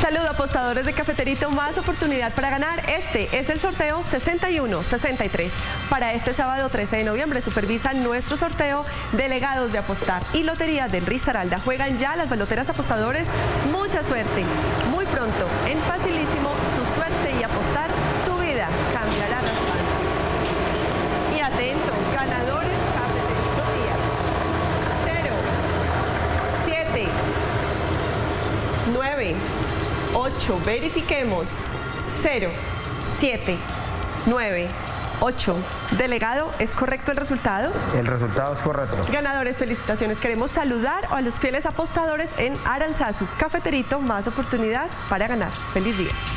Saludos apostadores de Cafeterito, más oportunidad para ganar. Este es el sorteo 6163. Para este sábado 13 de noviembre supervisan nuestro sorteo delegados de apostar y Lotería del Risaralda. Juegan ya las baloteras apostadores. Mucha suerte. Muy pronto en Facilísimo, su suerte y apostar, tu vida cambiará bastante. Y atentos, ganadores Cafeterito día 0, 7, 9, 8, verifiquemos, 0, 7, 9, 8. Delegado, ¿es correcto el resultado? El resultado es correcto. Ganadores, felicitaciones. Queremos saludar a los fieles apostadores en Aranzazu. Cafeterito, más oportunidad para ganar. Feliz día.